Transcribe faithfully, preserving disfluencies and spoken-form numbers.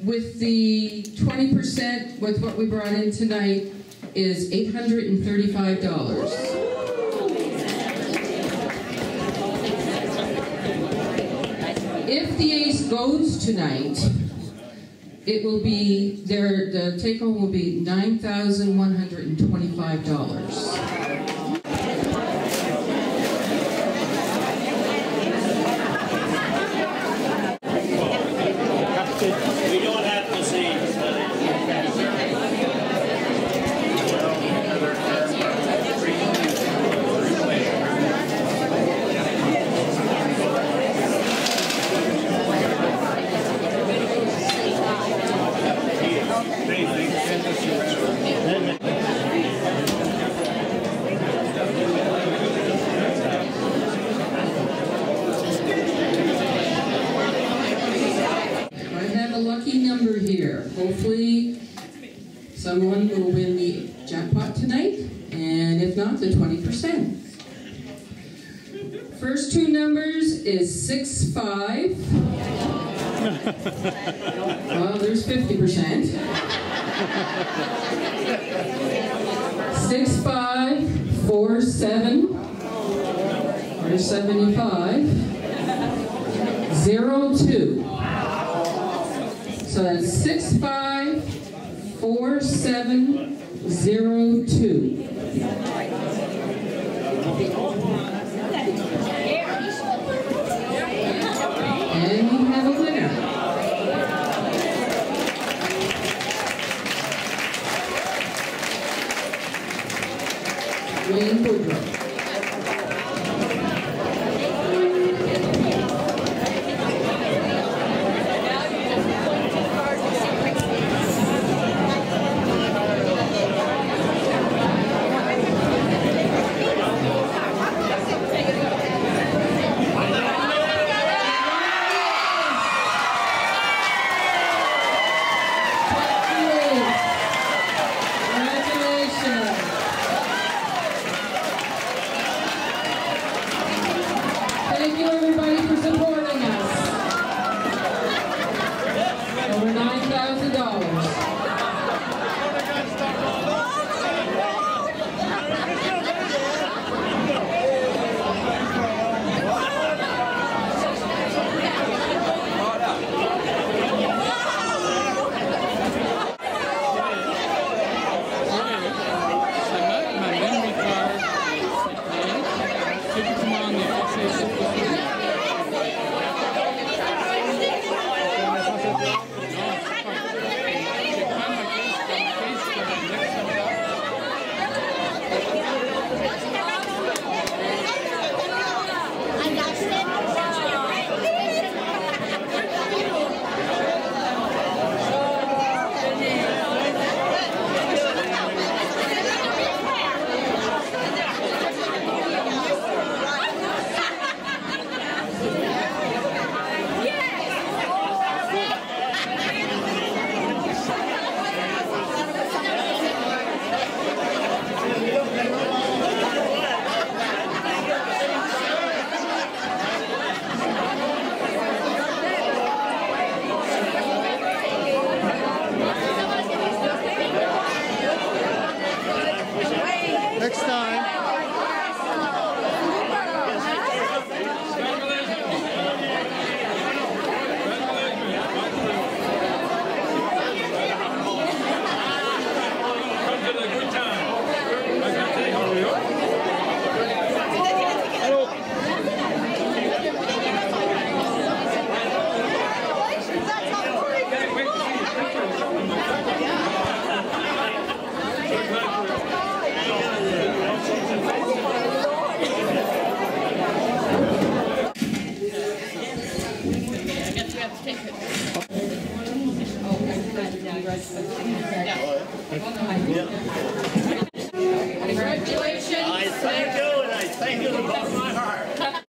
with the twenty percent with what we brought in tonight is eight hundred thirty-five dollars. If the ace goes tonight, it will be, their, the take-home will be nine thousand one hundred twenty-five dollars. We don't have to see. Number here. Hopefully someone will win the jackpot tonight, and if not, the twenty percent. First two numbers is six five. Well, there's fifty percent. six five four seven. There's seventy-five. zero two. So that's six five four seven zero two. And we have a winner. Wayne Woodrow. Thank you, everybody, for supporting us. Over nine thousand dollars. Next time. Congratulations. I thank you, and I thank you from the bottom of my heart.